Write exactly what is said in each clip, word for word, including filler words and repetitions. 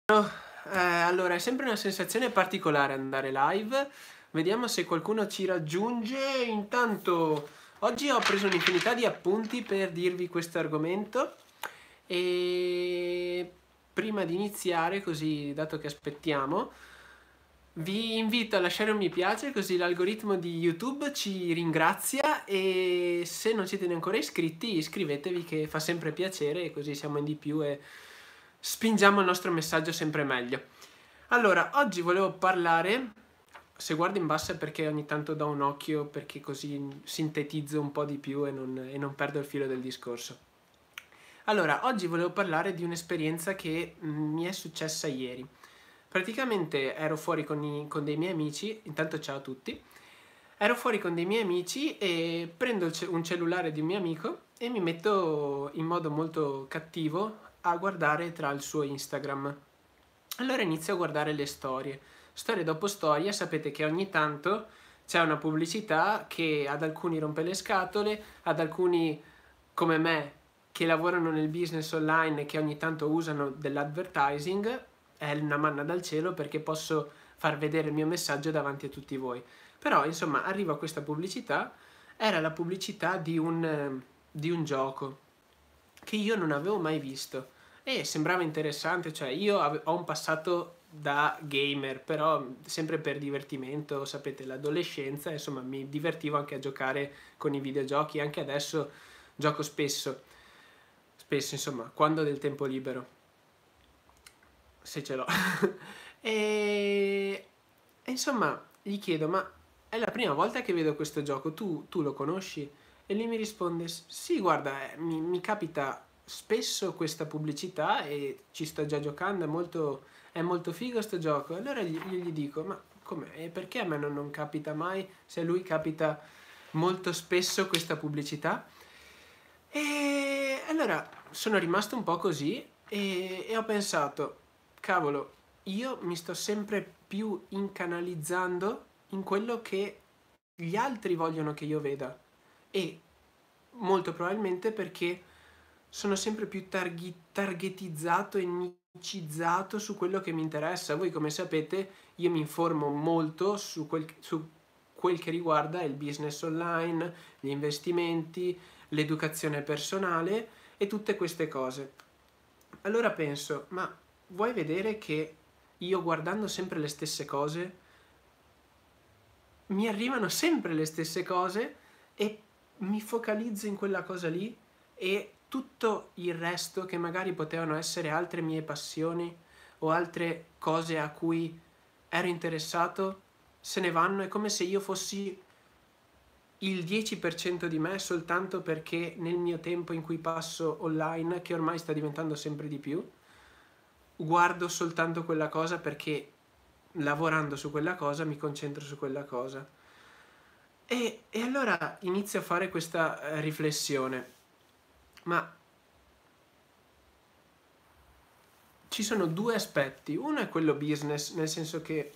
Eh, allora, è sempre una sensazione particolare andare live. Vediamo se qualcuno ci raggiunge. Intanto, oggi ho preso un'infinità di appunti per dirvi questo argomento. E prima di iniziare, così, dato che aspettiamo, vi invito a lasciare un mi piace, così l'algoritmo di YouTube ci ringrazia. E se non siete ancora iscritti, iscrivetevi, che fa sempre piacere, e così siamo in di più e spingiamo il nostro messaggio sempre meglio. Allora, oggi volevo parlare, se guardo in basso è perché ogni tanto do un occhio, perché così sintetizzo un po' di più e non, e non perdo il filo del discorso. Allora, oggi volevo parlare di un'esperienza che mh, mi è successa ieri. Praticamente ero fuori con, i, con dei miei amici, intanto ciao a tutti, ero fuori con dei miei amici e prendo il ce- un cellulare di un mio amico e mi metto in modo molto cattivo a guardare tra il suo Instagram. Allora inizio a guardare le storie. Storia dopo storia, sapete che ogni tanto c'è una pubblicità che ad alcuni rompe le scatole, ad alcuni come me che lavorano nel business online e che ogni tanto usano dell'advertising, è una manna dal cielo perché posso far vedere il mio messaggio davanti a tutti voi. Però insomma arriva questa pubblicità, era la pubblicità di un, eh, di un gioco che io non avevo mai visto e sembrava interessante, cioè io ave- ho un passato da gamer, però sempre per divertimento, sapete, l'adolescenza, insomma mi divertivo anche a giocare con i videogiochi, anche adesso gioco spesso, spesso insomma, quando ho del tempo libero, se ce l'ho. e... e insomma gli chiedo, ma è la prima volta che vedo questo gioco, tu, tu lo conosci? E lui mi risponde, sì, guarda, eh, mi, mi capita spesso questa pubblicità e ci sto già giocando, è molto, è molto figo sto gioco. Allora gli, io gli dico, ma com'è? E perché a me non, non capita mai, se a lui capita molto spesso questa pubblicità? E allora sono rimasto un po' così e, e ho pensato, cavolo, io mi sto sempre più incanalizzando in quello che gli altri vogliono che io veda e molto probabilmente perché sono sempre più targhi- targetizzato e nicizzato su quello che mi interessa. Voi come sapete io mi informo molto su quel, su quel che riguarda il business online, gli investimenti, l'educazione personale e tutte queste cose. Allora penso, ma vuoi vedere che io guardando sempre le stesse cose, mi arrivano sempre le stesse cose e mi focalizzo in quella cosa lì e tutto il resto che magari potevano essere altre mie passioni o altre cose a cui ero interessato se ne vanno. È come se io fossi il dieci per cento di me soltanto perché nel mio tempo in cui passo online, che ormai sta diventando sempre di più, guardo soltanto quella cosa perché lavorando su quella cosa mi concentro su quella cosa. E, e allora inizio a fare questa eh, riflessione. Ma ci sono due aspetti. Uno è quello business, nel senso che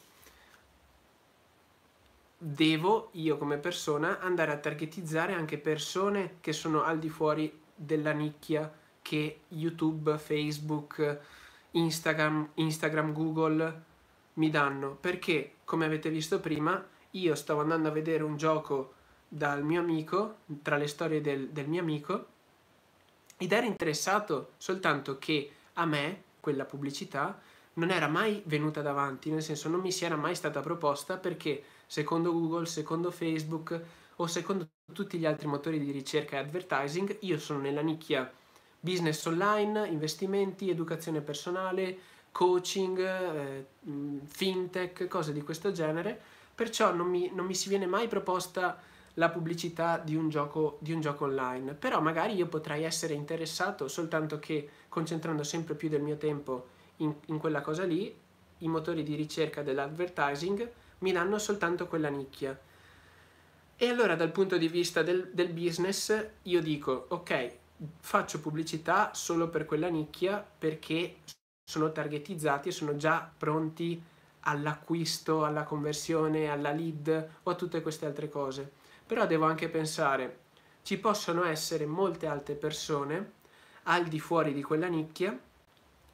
devo, io come persona, andare a targetizzare anche persone che sono al di fuori della nicchia che YouTube, Facebook, Instagram, Instagram, Google mi danno. Perché, come avete visto prima, io stavo andando a vedere un gioco dal mio amico, tra le storie del, del mio amico, ed ero interessato, soltanto che a me quella pubblicità non era mai venuta davanti, nel senso non mi si era mai stata proposta perché secondo Google, secondo Facebook o secondo tutti gli altri motori di ricerca e advertising io sono nella nicchia business online, investimenti, educazione personale, coaching, eh, fintech, cose di questo genere, perciò non mi, non mi si viene mai proposta la pubblicità di un gioco, di un gioco online, però magari io potrei essere interessato, soltanto che concentrando sempre più del mio tempo in, in quella cosa lì, i motori di ricerca dell'advertising mi danno soltanto quella nicchia. E allora dal punto di vista del, del business io dico, ok, faccio pubblicità solo per quella nicchia perché sono targetizzati e sono già pronti all'acquisto, alla conversione, alla lead o a tutte queste altre cose. Però devo anche pensare, ci possono essere molte altre persone al di fuori di quella nicchia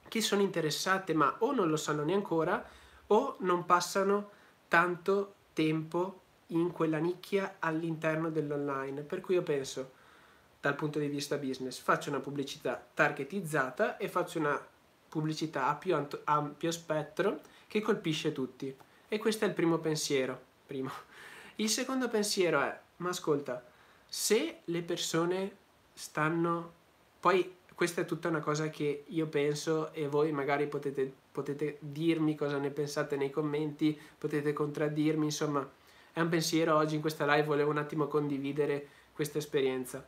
che sono interessate ma o non lo sanno neanche ancora o non passano tanto tempo in quella nicchia all'interno dell'online. Per cui io penso, dal punto di vista business, faccio una pubblicità targetizzata e faccio una pubblicità a più ampio spettro che colpisce tutti. E questo è il primo pensiero. Primo. Il secondo pensiero è, ma ascolta, se le persone stanno... Poi questa è tutta una cosa che io penso e voi magari potete, potete dirmi cosa ne pensate nei commenti, potete contraddirmi, insomma, è un pensiero. Oggi in questa live volevo un attimo condividere questa esperienza.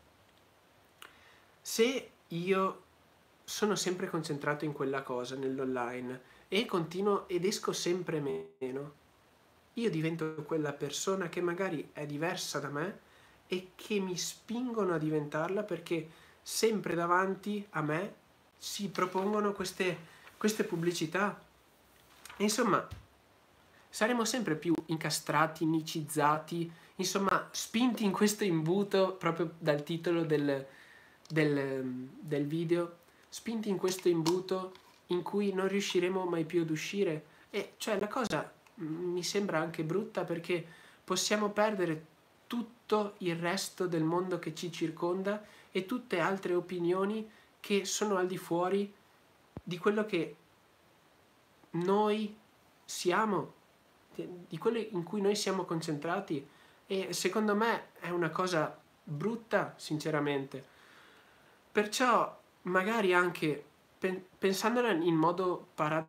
Se io sono sempre concentrato in quella cosa, nell'online, e continuo ed esco sempre meno, io divento quella persona che magari è diversa da me e che mi spingono a diventarla, perché sempre davanti a me si propongono queste, queste pubblicità. E insomma, saremo sempre più incastrati, micizzati, insomma, spinti in questo imbuto, proprio dal titolo del, del, del video, spinti in questo imbuto in cui non riusciremo mai più ad uscire. E cioè la cosa mi sembra anche brutta, perché possiamo perdere tutto il resto del mondo che ci circonda e tutte altre opinioni che sono al di fuori di quello che noi siamo, di quello in cui noi siamo concentrati. E secondo me è una cosa brutta, sinceramente. Perciò magari anche pensandola in modo paradossale,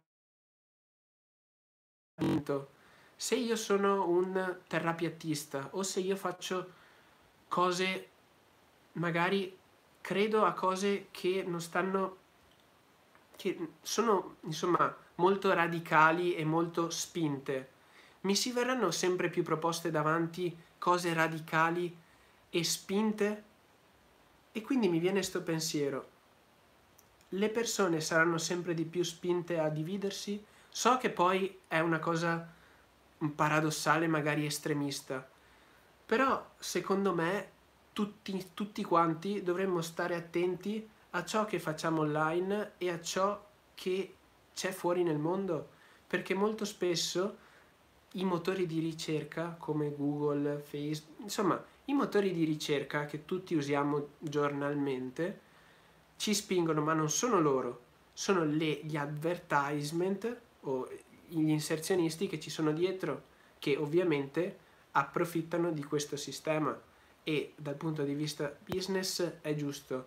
se io sono un terrapiattista o se io faccio cose, magari credo a cose che non stanno, che sono insomma molto radicali e molto spinte, mi si verranno sempre più proposte davanti cose radicali e spinte, e quindi mi viene sto pensiero: le persone saranno sempre di più spinte a dividersi? So che poi è una cosa paradossale, magari estremista, però secondo me tutti, tutti quanti dovremmo stare attenti a ciò che facciamo online e a ciò che c'è fuori nel mondo, perché molto spesso i motori di ricerca come Google, Facebook, insomma i motori di ricerca che tutti usiamo giornalmente ci spingono, ma non sono loro, sono le, gli advertisement o gli inserzionisti che ci sono dietro, che ovviamente approfittano di questo sistema. E dal punto di vista business è giusto,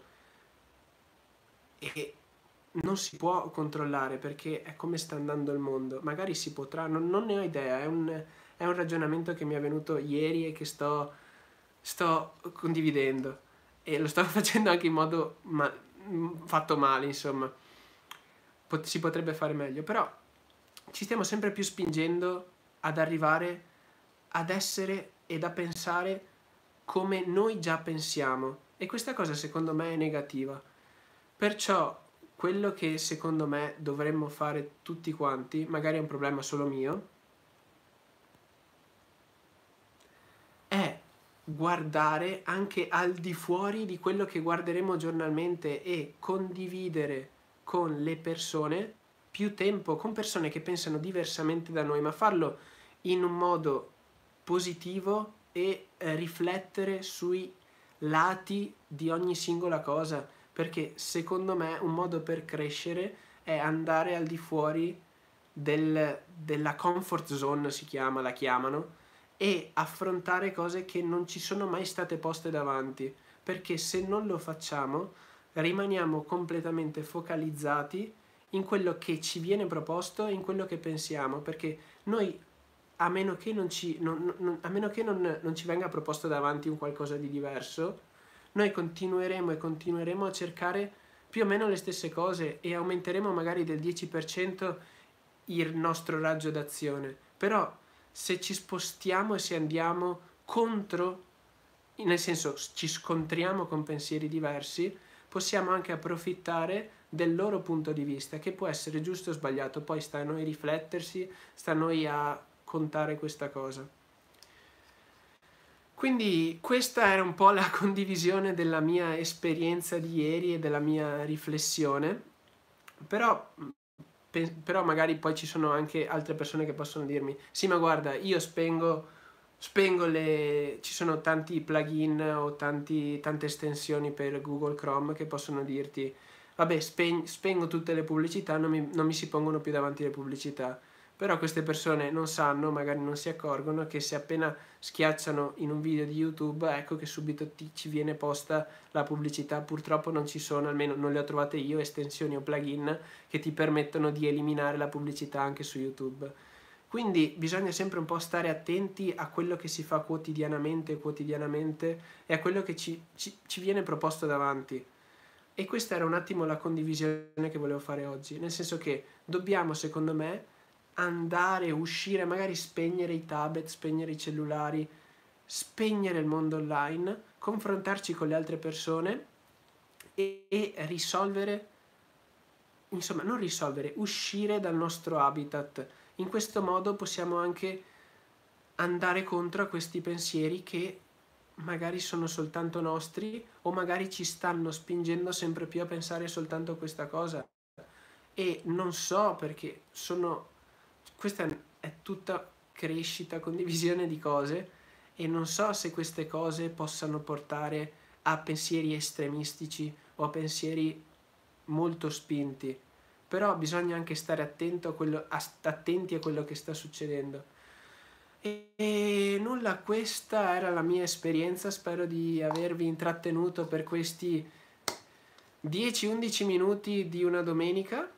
e non si può controllare, perché è come sta andando il mondo. Magari si potrà, non, non ne ho idea, è un, è un ragionamento che mi è venuto ieri e che sto, sto condividendo, e lo sto facendo anche in modo ma, fatto male, insomma. Pot- si potrebbe fare meglio, però ci stiamo sempre più spingendo ad arrivare ad essere ed a pensare come noi già pensiamo, e questa cosa secondo me è negativa. Perciò quello che secondo me dovremmo fare tutti quanti, magari è un problema solo mio, è guardare anche al di fuori di quello che guarderemo giornalmente e condividere con le persone più tempo, con persone che pensano diversamente da noi, ma farlo in un modo positivo e eh, riflettere sui lati di ogni singola cosa, perché secondo me un modo per crescere è andare al di fuori del, della comfort zone, si chiama, la chiamano, e affrontare cose che non ci sono mai state poste davanti, perché se non lo facciamo rimaniamo completamente focalizzati in quello che ci viene proposto e in quello che pensiamo, perché noi, a meno che non ci, non, non, a meno che non, non ci venga proposto davanti un qualcosa di diverso, noi continueremo e continueremo a cercare più o meno le stesse cose e aumenteremo magari del dieci per cento il nostro raggio d'azione. Però se ci spostiamo e se andiamo contro, nel senso ci scontriamo con pensieri diversi, possiamo anche approfittare del loro punto di vista, che può essere giusto o sbagliato, poi sta a noi riflettersi, sta a noi a contare questa cosa. Quindi questa era un po' la condivisione della mia esperienza di ieri e della mia riflessione. Però, pe- però magari poi ci sono anche altre persone che possono dirmi, sì ma guarda, io spengo, spengo le... ci sono tanti plugin o tanti, tante estensioni per Google Chrome che possono dirti, vabbè, spen- spengo tutte le pubblicità, non mi, non mi si pongono più davanti le pubblicità. Però queste persone non sanno, magari non si accorgono che se appena schiacciano in un video di YouTube, ecco che subito ti, ci viene posta la pubblicità. Purtroppo non ci sono, almeno non le ho trovate io, estensioni o plugin che ti permettono di eliminare la pubblicità anche su YouTube. Quindi bisogna sempre un po' stare attenti a quello che si fa quotidianamente, quotidianamente e a quello che ci, ci, ci viene proposto davanti. E questa era un attimo la condivisione che volevo fare oggi, nel senso che dobbiamo, secondo me, andare, uscire, magari spegnere i tablet, spegnere i cellulari, spegnere il mondo online, confrontarci con le altre persone e, e risolvere, insomma, non risolvere, uscire dal nostro habitat. In questo modo possiamo anche andare contro a questi pensieri che magari sono soltanto nostri o magari ci stanno spingendo sempre più a pensare soltanto a questa cosa. E non so perché sono... questa è tutta crescita, condivisione di cose e non so se queste cose possano portare a pensieri estremistici o a pensieri molto spinti. Però bisogna anche stare attento a quello, attenti a quello che sta succedendo. E, e nulla, questa era la mia esperienza, spero di avervi intrattenuto per questi dieci undici minuti di una domenica.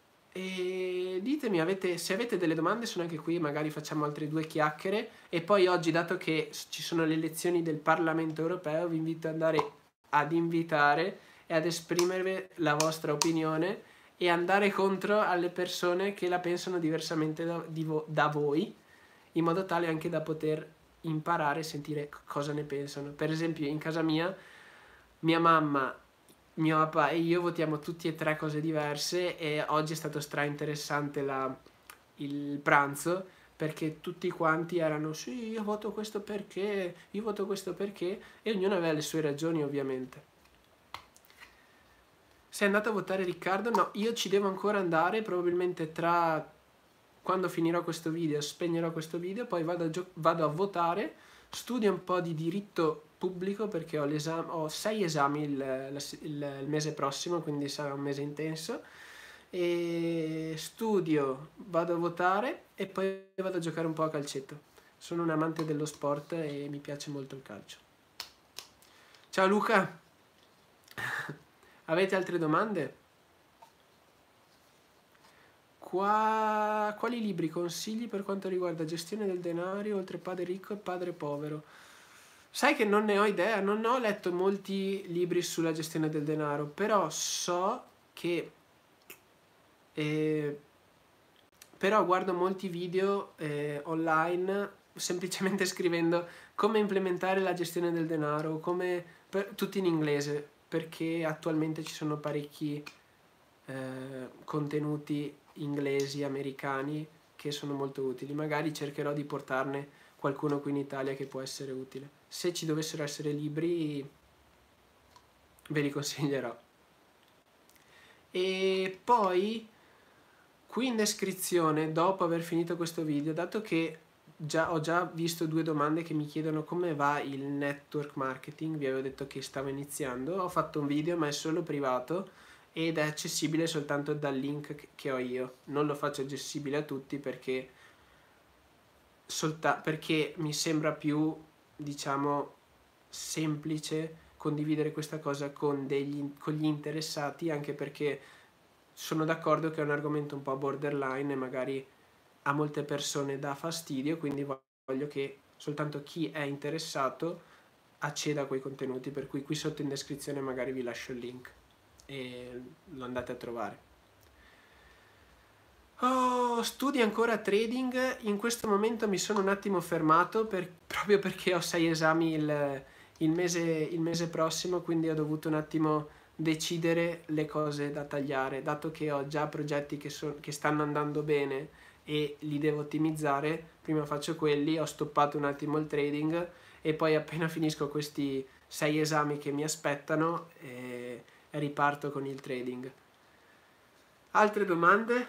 E ditemi, avete, se avete delle domande sono anche qui, magari facciamo altre due chiacchiere. E poi oggi, dato che ci sono le elezioni del Parlamento europeo, vi invito ad andare ad invitare e ad esprimere la vostra opinione e andare contro alle persone che la pensano diversamente da, di vo- da voi, in modo tale anche da poter imparare e sentire cosa ne pensano. Per esempio, in casa mia, mia mamma, mio papà e io votiamo tutti e tre cose diverse e oggi è stato stra interessante la, il pranzo perché tutti quanti erano sì, io voto questo perché, io voto questo perché e ognuno aveva le sue ragioni ovviamente. Sei andato a votare Riccardo? No, io ci devo ancora andare, probabilmente tra quando finirò questo video, spegnerò questo video, poi vado a, gio- vado a votare, studio un po' di diritto pubblico perché ho, ho sei esami il, il, il mese prossimo, quindi sarà un mese intenso, e studio, vado a votare e poi vado a giocare un po' a calcetto. Sono un amante dello sport e mi piace molto il calcio. Ciao Luca, avete altre domande? Qua... Quali libri consigli per quanto riguarda gestione del denaro, oltre padre ricco e padre povero? Sai che non ne ho idea, non ho letto molti libri sulla gestione del denaro, però so che... Eh, però guardo molti video eh, online semplicemente scrivendo come implementare la gestione del denaro, come per, tutti in inglese, perché attualmente ci sono parecchi eh, contenuti inglesi, americani, che sono molto utili. Magari cercherò di portarne qualcuno qui in Italia che può essere utile. Se ci dovessero essere libri, ve li consiglierò. E poi, qui in descrizione, dopo aver finito questo video, dato che già, ho già visto due domande che mi chiedono come va il network marketing, vi avevo detto che stavo iniziando, ho fatto un video ma è solo privato ed è accessibile soltanto dal link che ho io. Non lo faccio accessibile a tutti perché, solta- perché mi sembra più, diciamo, semplice condividere questa cosa con, degli, con gli interessati, anche perché sono d'accordo che è un argomento un po' borderline e magari a molte persone dà fastidio, quindi voglio che soltanto chi è interessato acceda a quei contenuti, per cui qui sotto in descrizione magari vi lascio il link e lo andate a trovare. Oh, studi ancora trading, in questo momento mi sono un attimo fermato per, proprio perché ho sei esami il, il, mese, il mese prossimo, quindi ho dovuto un attimo decidere le cose da tagliare, dato che ho già progetti che, so, che stanno andando bene e li devo ottimizzare, prima faccio quelli, ho stoppato un attimo il trading e poi appena finisco questi sei esami che mi aspettano eh, riparto con il trading. Altre domande?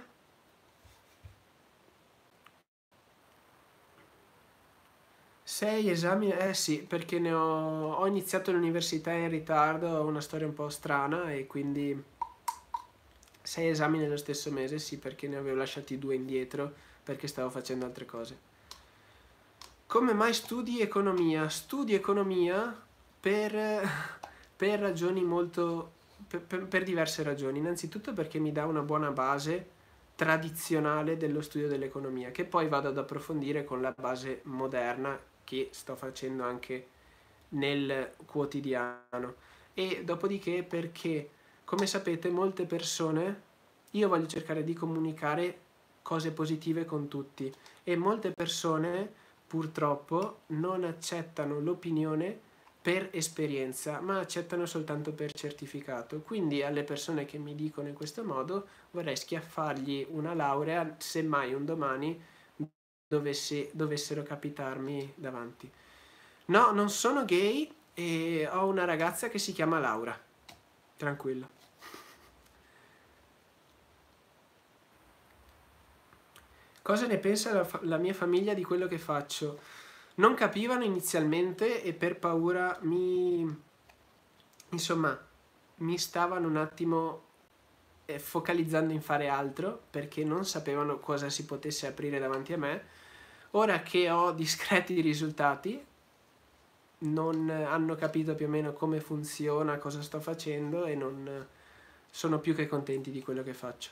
Sei esami? Eh sì, perché ne ho, ho iniziato l'università in ritardo, ho una storia un po' strana e quindi sei esami nello stesso mese, sì, perché ne avevo lasciati due indietro perché stavo facendo altre cose. Come mai studi economia? Studi economia per, per ragioni molto... Per, per, per diverse ragioni. Innanzitutto perché mi dà una buona base tradizionale dello studio dell'economia, che poi vado ad approfondire con la base moderna che sto facendo anche nel quotidiano. E dopodiché perché, come sapete, molte persone, io voglio cercare di comunicare cose positive con tutti e molte persone purtroppo non accettano l'opinione per esperienza, ma accettano soltanto per certificato. Quindi alle persone che mi dicono in questo modo vorrei schiaffargli una laurea se mai un domani dovessi, dovessero capitarmi davanti. No, non sono gay e ho una ragazza che si chiama Laura. Tranquillo. Cosa ne pensa la, la mia famiglia di quello che faccio? Non capivano inizialmente e per paura mi... insomma, mi stavano un attimo eh, focalizzando in fare altro perché non sapevano cosa si potesse aprire davanti a me. Ora che ho discreti risultati, non hanno capito più o meno come funziona, cosa sto facendo e non sono più che contenti di quello che faccio.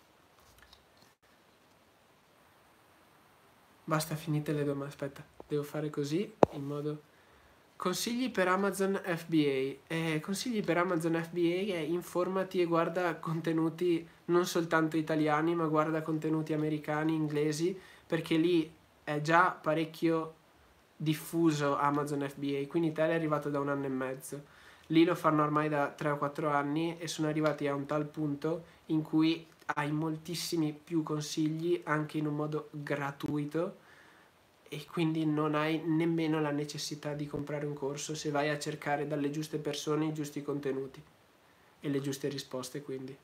Basta, finite le domande. Aspetta, devo fare così in modo... Consigli per Amazon F B A. Eh, consigli per Amazon F B A è informati e guarda contenuti non soltanto italiani, ma guarda contenuti americani, inglesi, perché lì è già parecchio diffuso Amazon F B A. Qui in Italia è arrivato da un anno e mezzo. Lì lo fanno ormai da tre o quattro anni e sono arrivati a un tal punto in cui hai moltissimi più consigli anche in un modo gratuito e quindi non hai nemmeno la necessità di comprare un corso se vai a cercare dalle giuste persone i giusti contenuti e le giuste risposte. Quindi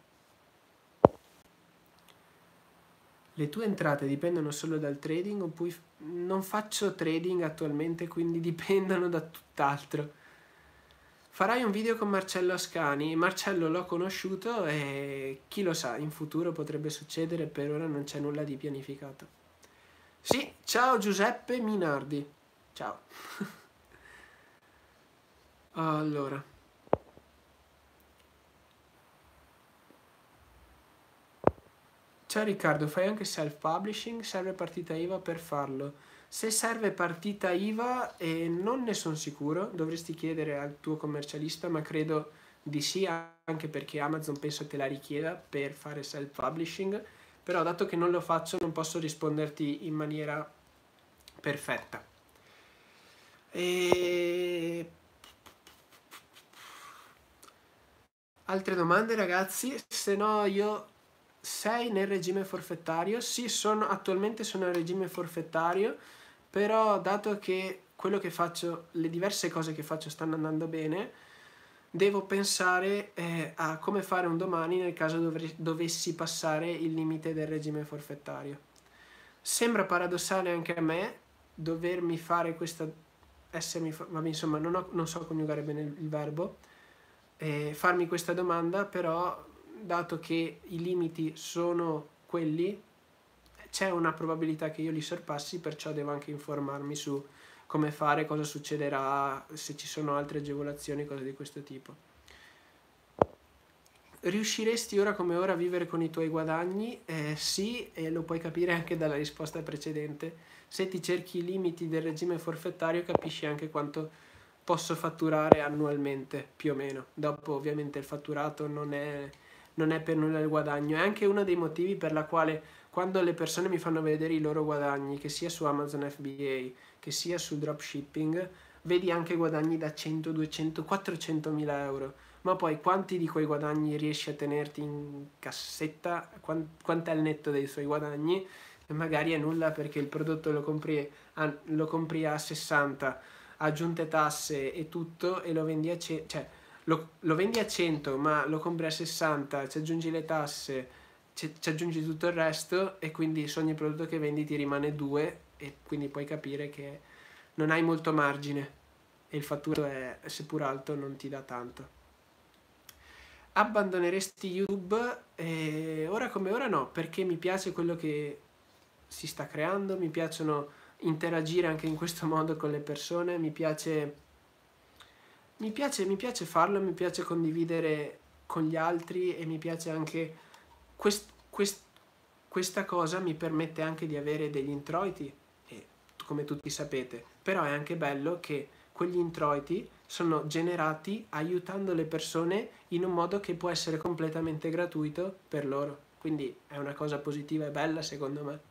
le tue entrate dipendono solo dal trading oppure non faccio trading attualmente, quindi dipendono da tutt'altro. Farai un video con Marcello Ascani. Marcello l'ho conosciuto e chi lo sa, in futuro potrebbe succedere, per ora non c'è nulla di pianificato. Sì, ciao Giuseppe Minardi. Ciao. Allora. Ciao Riccardo, fai anche self-publishing? Serve partita I V A per farlo? Se serve partita I V A, eh, non ne sono sicuro, dovresti chiedere al tuo commercialista, ma credo di sì, anche perché Amazon penso te la richieda per fare self-publishing, però dato che non lo faccio non posso risponderti in maniera perfetta. E... altre domande ragazzi? Se no io... sei nel regime forfettario? Sì, sono, attualmente sono nel regime forfettario, però dato che quello che faccio, le diverse cose che faccio stanno andando bene, devo pensare eh, a come fare un domani nel caso dovre- dovessi passare il limite del regime forfettario. Sembra paradossale anche a me dovermi fare questa, essermi, vabbè, insomma non, ho, non so coniugare bene il, il verbo, eh, farmi questa domanda, però dato che i limiti sono quelli, c'è una probabilità che io li sorpassi, perciò devo anche informarmi su come fare, cosa succederà, se ci sono altre agevolazioni, cose di questo tipo. Riusciresti ora come ora a vivere con i tuoi guadagni? Eh, sì, e lo puoi capire anche dalla risposta precedente. Se ti cerchi i limiti del regime forfettario capisci anche quanto posso fatturare annualmente, più o meno. Dopo ovviamente il fatturato non è... non è per nulla il guadagno, è anche uno dei motivi per la quale quando le persone mi fanno vedere i loro guadagni, che sia su Amazon F B A, che sia sul dropshipping, vedi anche guadagni da cento, duecento, quattrocentomila euro, ma poi quanti di quei guadagni riesci a tenerti in cassetta, quant'è il netto dei suoi guadagni, e magari è nulla perché il prodotto lo compri a, lo compri a sessanta, aggiunte tasse e tutto, e lo vendi a cento, cioè Lo, lo vendi a cento ma lo compri a sessanta, ci aggiungi le tasse, ci, ci aggiungi tutto il resto e quindi su ogni prodotto che vendi ti rimane due e quindi puoi capire che non hai molto margine e il fatturato è, seppur alto, non ti dà tanto. Abbandoneresti YouTube? Eh, ora come ora no, perché mi piace quello che si sta creando, mi piacciono interagire anche in questo modo con le persone, mi piace, mi piace, mi piace farlo, mi piace condividere con gli altri e mi piace anche quest, quest, questa cosa mi permette anche di avere degli introiti, e, come tutti sapete, però è anche bello che quegli introiti sono generati aiutando le persone in un modo che può essere completamente gratuito per loro, quindi è una cosa positiva e bella secondo me.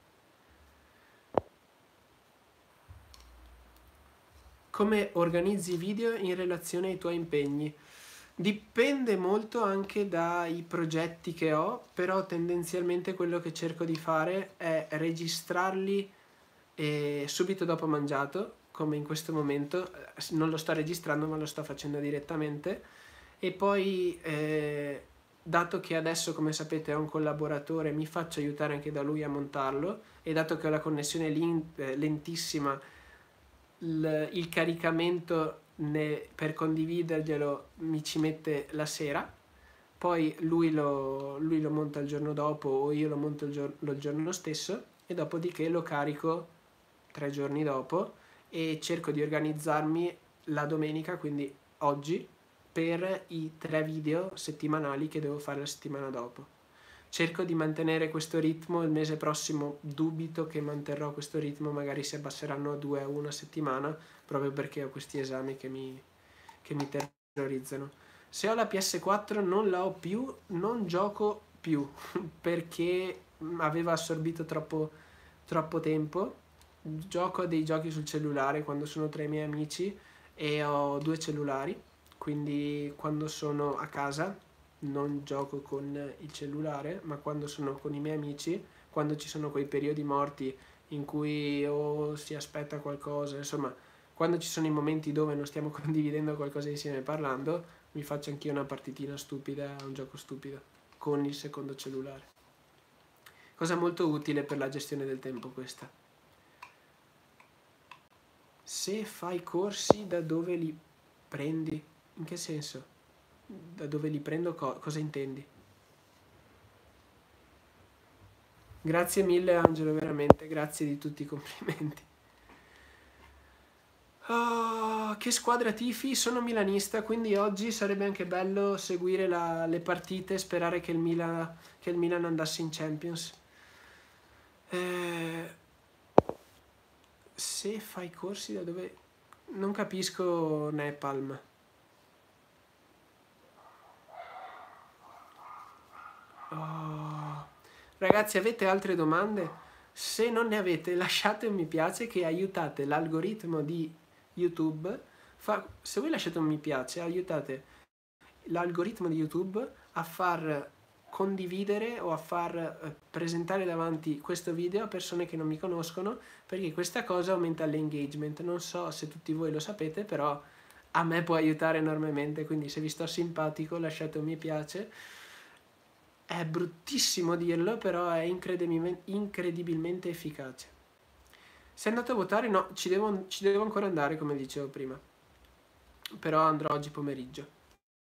Come organizzi i video in relazione ai tuoi impegni? Dipende molto anche dai progetti che ho, però tendenzialmente quello che cerco di fare è registrarli eh, subito dopo mangiato, come in questo momento. Non lo sto registrando ma lo sto facendo direttamente, e poi eh, dato che adesso, come sapete, ho un collaboratore, mi faccio aiutare anche da lui a montarlo, e dato che ho la connessione lentissima, il, il caricamento ne, per condividerglielo mi ci mette la sera, poi lui lo, lui lo monta il giorno dopo o io lo monto il giorno, il giorno stesso, e dopodiché lo carico tre giorni dopo, e cerco di organizzarmi la domenica, quindi oggi, per i tre video settimanali che devo fare la settimana dopo. Cerco di mantenere questo ritmo, il mese prossimo dubito che manterrò questo ritmo, magari si abbasseranno a due a una settimana, proprio perché ho questi esami che mi, che mi terrorizzano. Se ho la P S quattro non la ho più, non gioco più, perché aveva assorbito troppo, troppo tempo. Gioco a dei giochi sul cellulare quando sono tra i miei amici, e ho due cellulari, quindi quando sono a casa non gioco con il cellulare, ma quando sono con i miei amici, quando ci sono quei periodi morti in cui o oh, si aspetta qualcosa, insomma, quando ci sono i momenti dove non stiamo condividendo qualcosa insieme parlando, mi faccio anch'io una partitina stupida, un gioco stupido, con il secondo cellulare. Cosa molto utile per la gestione del tempo questa. Se fai corsi, da dove li prendi? In che senso? Da dove li prendo? Co- cosa intendi? Grazie mille Angelo, veramente, grazie di tutti i complimenti. Oh, che squadra tifi? Sono milanista, quindi oggi sarebbe anche bello seguire la, le partite e sperare che il, Milan, che il Milan andasse in Champions. Eh, se fai corsi, da dove... Non capisco Nepalm. Oh. Ragazzi, avete altre domande? Se non ne avete, lasciate un mi piace, che aiutate l'algoritmo di YouTube. Fa... Se voi lasciate un mi piace, aiutate l'algoritmo di YouTube a far condividere o a far eh, presentare davanti questo video a persone che non mi conoscono, perché questa cosa aumenta l'engagement. Non so se tutti voi lo sapete, però a me può aiutare enormemente, quindi se vi sto simpatico lasciate un mi piace. È bruttissimo dirlo, però è incredibilmente, incredibilmente efficace. Sei andato a votare? No, ci devo, ci devo ancora andare, come dicevo prima, però andrò oggi pomeriggio.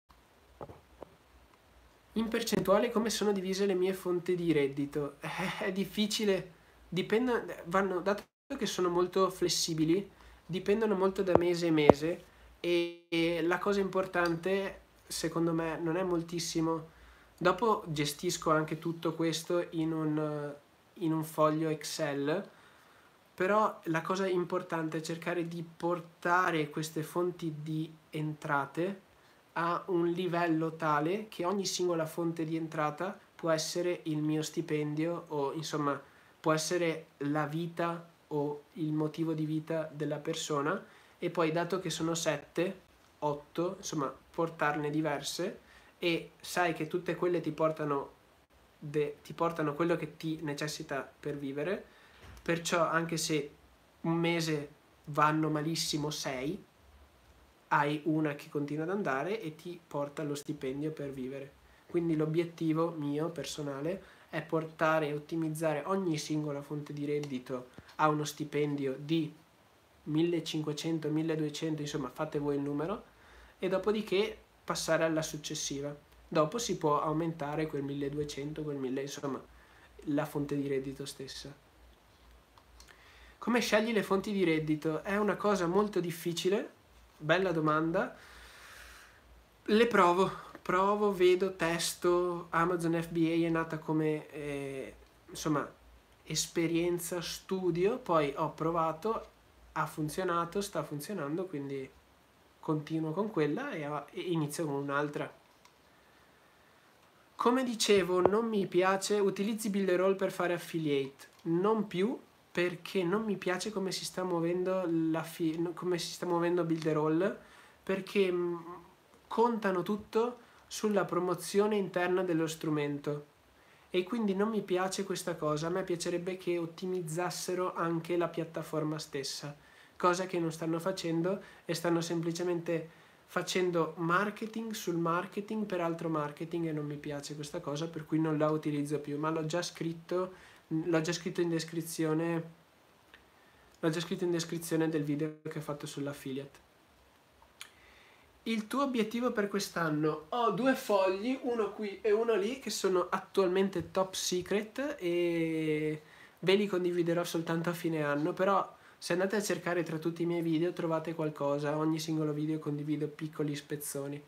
In percentuale come sono divise le mie fonti di reddito? Eh, è difficile, dipende, vanno, dato che sono molto flessibili, dipendono molto da mese a mese, e, e la cosa importante secondo me non è moltissimo. Dopo gestisco anche tutto questo in un, in un foglio Excel, però la cosa importante è cercare di portare queste fonti di entrate a un livello tale che ogni singola fonte di entrata può essere il mio stipendio, o insomma può essere la vita o il motivo di vita della persona, e poi dato che sono sette, otto, insomma portarne diverse, e sai che tutte quelle ti portano, de, ti portano quello che ti necessita per vivere, perciò anche se un mese vanno malissimo sei, hai una che continua ad andare e ti porta lo stipendio per vivere. Quindi l'obiettivo mio personale è portare e ottimizzare ogni singola fonte di reddito a uno stipendio di millecinquecento, milleduecento, insomma fate voi il numero, e dopodiché passare alla successiva. Dopo si può aumentare quel milleduecento, quel mille, insomma, la fonte di reddito stessa. Come scegli le fonti di reddito? È una cosa molto difficile, bella domanda. Le provo, provo, vedo, testo. Amazon F B A è nata come, eh, insomma, esperienza, studio, poi ho provato, ha funzionato, sta funzionando, quindi continuo con quella e, e inizio con un'altra. Come dicevo, non mi piace, utilizzi Builderall per fare affiliate, non più, perché non mi piace come si sta muovendo, la come si sta muovendo Builderall, perché mh, contano tutto sulla promozione interna dello strumento e quindi non mi piace questa cosa. A me piacerebbe che ottimizzassero anche la piattaforma stessa, cosa che non stanno facendo e stanno semplicemente facendo marketing sul marketing per altro marketing e non mi piace questa cosa, per cui non la utilizzo più, ma l'ho già scritto, l'ho già scritto in descrizione, l'ho già scritto in descrizione del video che ho fatto sull'affiliate. Il tuo obiettivo per quest'anno? Ho due fogli, uno qui e uno lì, che sono attualmente top secret e ve li condividerò soltanto a fine anno, però se andate a cercare tra tutti i miei video trovate qualcosa, ogni singolo video condivido piccoli spezzoni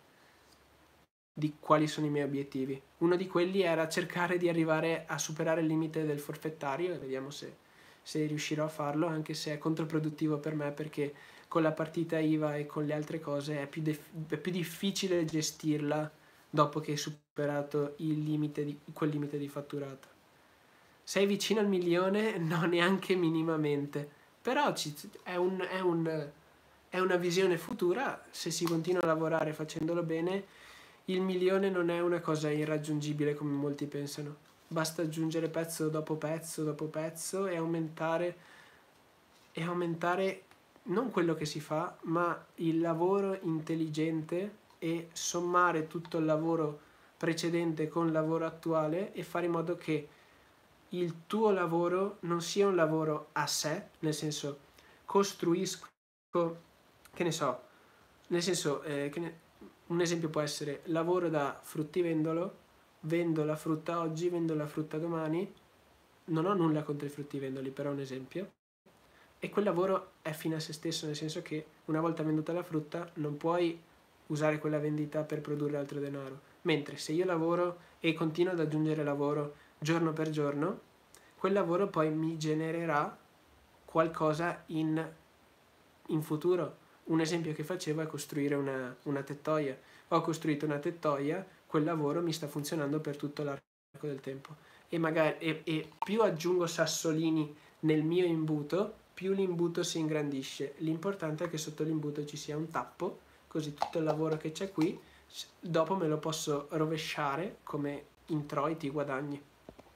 di quali sono i miei obiettivi. Uno di quelli era cercare di arrivare a superare il limite del forfettario e vediamo se, se riuscirò a farlo, anche se è controproduttivo per me perché con la partita I V A e con le altre cose è più, è più difficile gestirla dopo che hai superato il limite di, quel limite di fatturato. Sei vicino al milione? No, neanche minimamente. Però ci, è, un, è, un, è una visione futura, se si continua a lavorare facendolo bene, il milione non è una cosa irraggiungibile come molti pensano. Basta aggiungere pezzo dopo pezzo dopo pezzo e aumentare, e aumentare non quello che si fa, ma il lavoro intelligente e sommare tutto il lavoro precedente con il lavoro attuale e fare in modo che il tuo lavoro non sia un lavoro a sé, nel senso costruisco, che ne so, nel senso, eh, che ne, un esempio può essere lavoro da fruttivendolo, vendo la frutta oggi, vendo la frutta domani, non ho nulla contro i fruttivendoli, però è un esempio, e quel lavoro è fine a se stesso, nel senso che una volta venduta la frutta non puoi usare quella vendita per produrre altro denaro, mentre se io lavoro e continuo ad aggiungere lavoro giorno per giorno, quel lavoro poi mi genererà qualcosa in, in futuro. Un esempio che facevo è costruire una, una tettoia. Ho costruito una tettoia, quel lavoro mi sta funzionando per tutto l'arco del tempo. E, magari, e, e più aggiungo sassolini nel mio imbuto, più l'imbuto si ingrandisce. L'importante è che sotto l'imbuto ci sia un tappo, così tutto il lavoro che c'è qui, dopo me lo posso rovesciare come introiti, guadagni.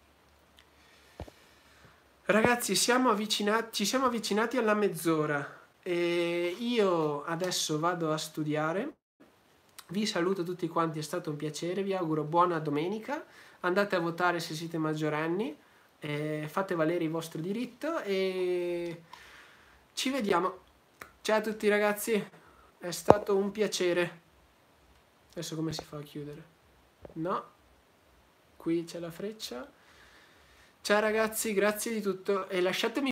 Ragazzi, siamo avvicinati, ci siamo avvicinati alla mezz'ora e io adesso vado a studiare. Vi saluto tutti quanti, è stato un piacere, vi auguro buona domenica, andate a votare se siete maggiorenni, eh, fate valere il vostro diritto e ci vediamo. Ciao a tutti ragazzi, è stato un piacere. Adesso come si fa a chiudere? No, qui c'è la freccia. Ciao ragazzi, grazie di tutto e lasciatemi